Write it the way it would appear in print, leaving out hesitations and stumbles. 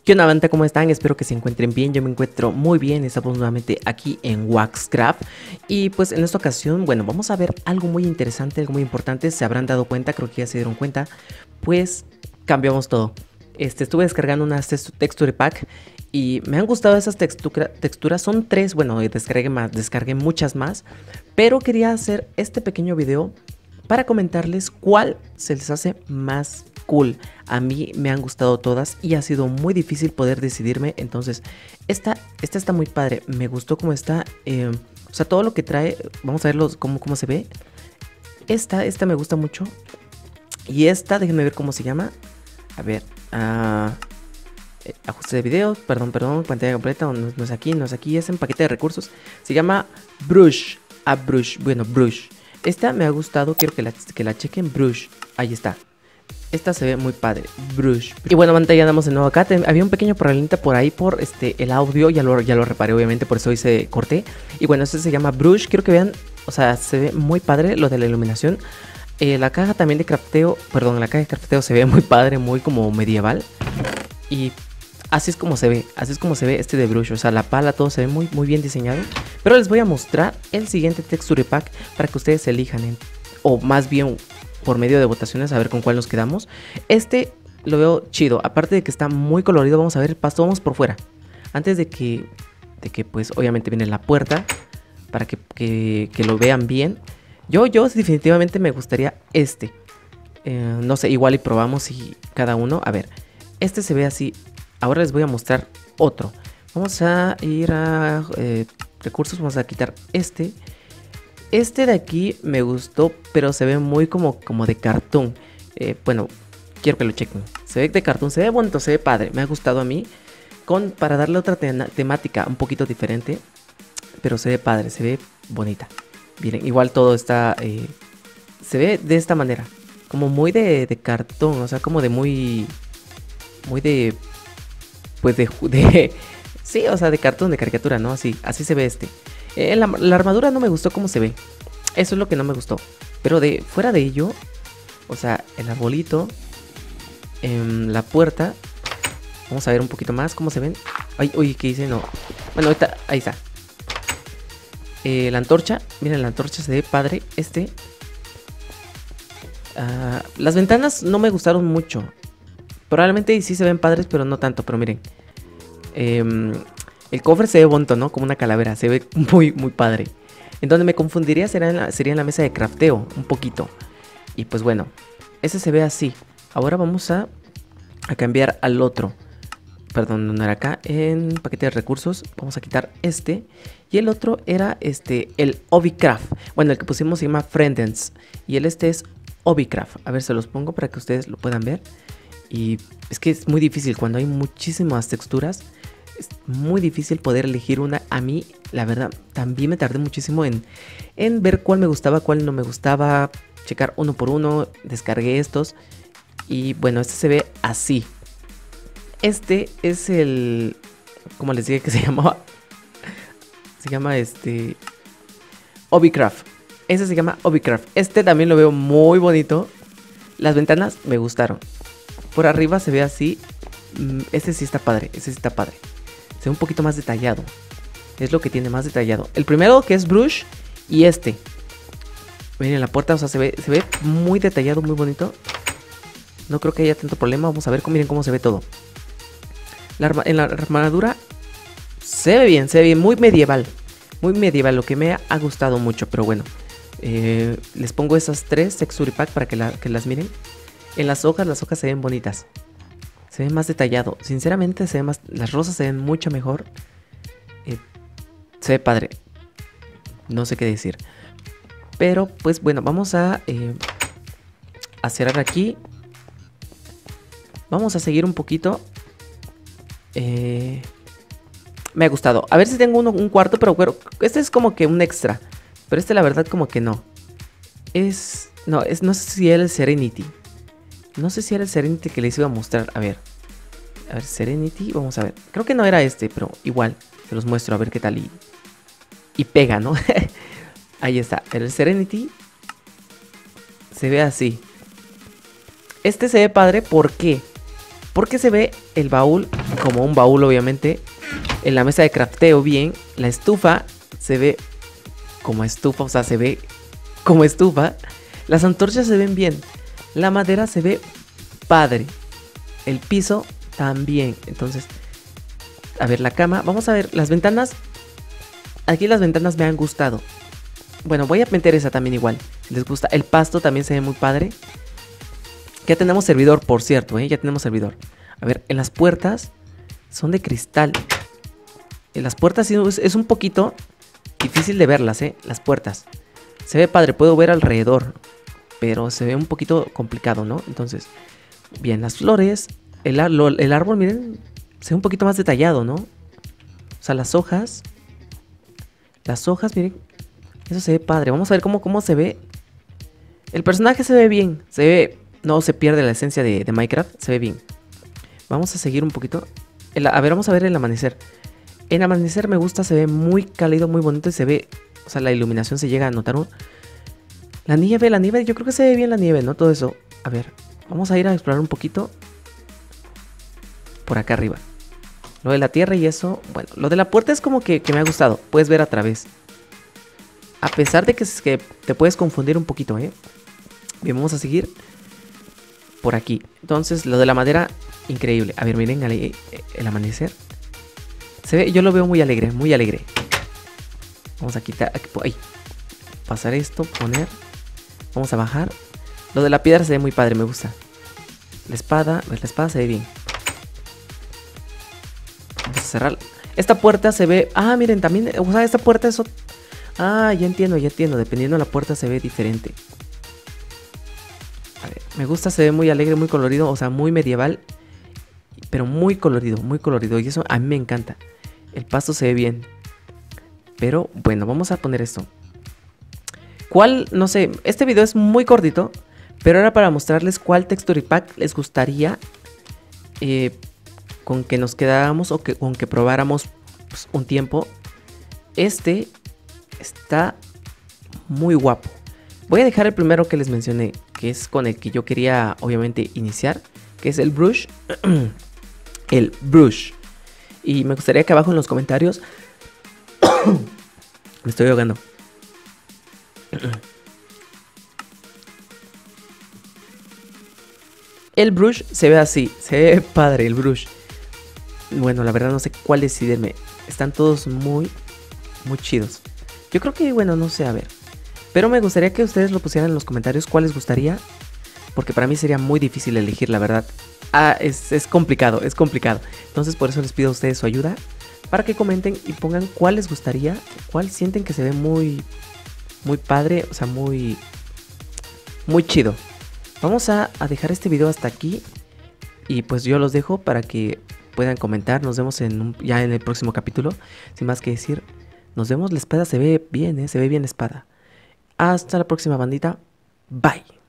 ¿Qué onda, banda? ¿Cómo están? Espero que se encuentren bien. Yo me encuentro muy bien. Estamos nuevamente aquí en Waxcraft. Y pues en esta ocasión, bueno, vamos a ver algo muy interesante, algo muy importante. Se habrán dado cuenta, creo que ya se dieron cuenta. Pues cambiamos todo. Estuve descargando unas texture pack y me han gustado esas texturas. Son tres, bueno, descargué muchas más. Pero quería hacer este pequeño video para comentarles cuál se les hace más cool. A mí me han gustado todas y ha sido muy difícil poder decidirme. Entonces, esta está muy padre. Me gustó cómo está. O sea, todo lo que trae. Vamos a verlo cómo se ve. Esta me gusta mucho. Y esta, déjenme ver cómo se llama. A ver. Ajuste de video. Perdón. Pantalla completa. No es aquí, Es en paquete de recursos. Se llama Brush. Bueno, Brush. Esta me ha gustado. Quiero que la chequen. Brush. Ahí está. Esta se ve muy padre, Brush. Y bueno, banda, ya andamos de nuevo acá. Había un pequeño problemita por ahí por el audio. Ya lo reparé, obviamente, por eso hice corté. Y bueno, este se llama Brush. Quiero que vean, o sea, se ve muy padre lo de la iluminación. La caja también de crafteo, la caja de crafteo se ve muy padre, muy como medieval. Y así es como se ve, este de Brush. O sea, la pala, todo se ve muy bien diseñado. Pero les voy a mostrar el siguiente texture pack para que ustedes elijan, o más bien por medio de votaciones, a ver con cuál nos quedamos. Lo veo chido, aparte de que está muy colorido. Vamos a ver el pasto, vamos por fuera. Antes de que pues obviamente viene la puerta, para que lo vean bien. Yo definitivamente me gustaría no sé, igual y probamos y cada uno. A ver, se ve así. Ahora les voy a mostrar otro. Vamos a ir a recursos, vamos a quitar de aquí me gustó, pero se ve muy como de cartón. Bueno, quiero que lo chequen. Se ve de cartón, se ve bonito, se ve padre. Me ha gustado a mí. Para darle otra temática un poquito diferente. Pero se ve padre, se ve bonita. Miren, igual todo está... se ve de esta manera. Como muy de cartón, o sea, como de muy de... Pues de sí, o sea, de cartón, de caricatura, ¿no? Así se ve la armadura no me gustó cómo se ve. Eso es lo que no me gustó. Pero fuera de ello, o sea, el arbolito, la puerta. Vamos a ver un poquito más cómo se ven. Ay, uy, ¿qué hice? No. Bueno, ahorita, ahí está. La antorcha, miren, la antorcha se ve padre. Las ventanas no me gustaron mucho. Probablemente sí se ven padres, pero no tanto. Pero miren, el cofre se ve bonito, ¿no? Como una calavera. Se ve muy padre. En donde me confundiría sería en la mesa de crafteo. Un poquito. Y pues bueno, se ve así. Ahora vamos a cambiar al otro. Perdón, no era acá. En paquete de recursos. Vamos a quitar Y el otro era el Obicraft. Bueno, el que pusimos se llama Friendens. Y el es Obicraft. A ver, se los pongo para que ustedes lo puedan ver. Y es que es muy difícil cuando hay muchísimas texturas. Es muy difícil poder elegir una. A mí, la verdad, también me tardé muchísimo en ver cuál me gustaba, cuál no me gustaba. Checar uno por uno. Descargué estos. Y bueno, se ve así. Es el... Como les dije que se llamaba. Se llama Obicraft. Ese se llama Obicraft. También lo veo muy bonito. Las ventanas me gustaron. Por arriba se ve así. Sí está padre. Sí está padre. Se ve un poquito más detallado. Es lo que tiene más detallado. El primero, que es Brush. Y miren la puerta, o sea, se ve muy detallado, muy bonito. No creo que haya tanto problema. Vamos a ver, miren cómo se ve todo. En la armadura se ve bien, muy medieval. Muy medieval, lo que me ha gustado mucho. Pero bueno, les pongo esas tres texture pack para que las miren. En las hojas se ven bonitas. Se ve más detallado. Sinceramente se ve más... Las rosas se ven mucho mejor. Se ve padre. No sé qué decir. Pero pues bueno, vamos a cerrar aquí. Vamos a seguir un poquito. Me ha gustado. A ver si tengo un cuarto, pero bueno, es como que un extra. Pero la verdad como que no. No sé si era el Serenity. No sé si era el Serenity que les iba a mostrar. A ver, Serenity, vamos a ver. Creo que no era pero igual, se los muestro a ver qué tal y pega, ¿no? Ahí está, el Serenity se ve así. Se ve padre, ¿por qué? Porque se ve el baúl como un baúl, obviamente. En la mesa de crafteo bien. La estufa se ve como estufa, o sea, se ve como estufa. Las antorchas se ven bien. La madera se ve padre. El piso también. Entonces, a ver, la cama. Vamos a ver, las ventanas. Aquí las ventanas me han gustado. Bueno, voy a meter esa también igual, si les gusta. El pasto también se ve muy padre. Ya tenemos servidor, por cierto, ya tenemos servidor. A ver, en las puertas son de cristal. En las puertas es un poquito difícil de verlas, las puertas. Se ve padre, puedo ver alrededor, pero se ve un poquito complicado, ¿no? Entonces, bien, las flores. El árbol, miren, se ve un poquito más detallado, ¿no? O sea, las hojas. Las hojas, miren. Eso se ve padre. Vamos a ver cómo se ve. El personaje se ve bien. Se ve... No se pierde la esencia de Minecraft. Se ve bien. Vamos a seguir un poquito. A ver, vamos a ver el amanecer. El amanecer me gusta. Se ve muy cálido, muy bonito. Y se ve... O sea, la iluminación se llega a notar. La nieve. Yo creo que se ve bien la nieve, ¿no? Todo eso. A ver. Vamos a ir a explorar un poquito. Por acá arriba. Lo de la tierra y eso. Bueno, lo de la puerta es como que me ha gustado. Puedes ver a través. A pesar de que te puedes confundir un poquito, Bien, vamos a seguir por aquí. Entonces, lo de la madera, increíble. A ver, miren el amanecer. Se ve, yo lo veo muy alegre, muy alegre. Vamos a quitar, ahí. Pasar esto, poner. Vamos a bajar. Lo de la piedra se ve muy padre, me gusta. La espada se ve bien. Vamos a cerrar. Esta puerta se ve... Ah, miren, también... O sea, esta puerta es... Ah, ya entiendo. Dependiendo de la puerta se ve diferente. A ver, me gusta, se ve muy alegre, muy colorido. O sea, muy medieval. Pero muy colorido. Y eso a mí me encanta. El pasto se ve bien. Pero bueno, vamos a poner esto. ¿Cuál? No sé, este video es muy cortito. Pero era para mostrarles cuál texture pack les gustaría con que nos quedáramos o con que probáramos pues, un tiempo. Este está muy guapo. Voy a dejar el primero que les mencioné, que es con el que yo quería obviamente iniciar, que es el brush. El brush. Y me gustaría que abajo en los comentarios me estoy ahogando. El brush se ve así, se ve padre el brush. Bueno, la verdad no sé cuál decidirme. Están todos muy chidos. Yo creo que, bueno, no sé, a ver. Pero me gustaría que ustedes lo pusieran en los comentarios cuál les gustaría. Porque para mí sería muy difícil elegir, la verdad. Es complicado, es complicado. Entonces por eso les pido a ustedes su ayuda. Para que comenten y pongan cuál les gustaría. Cuál sienten que se ve muy padre, o sea, muy chido. Vamos a dejar este video hasta aquí. Y pues yo los dejo para que puedan comentar. Nos vemos ya en el próximo capítulo. Sin más que decir, nos vemos. La espada se ve bien, se ve bien la espada. Hasta la próxima, bandita. Bye.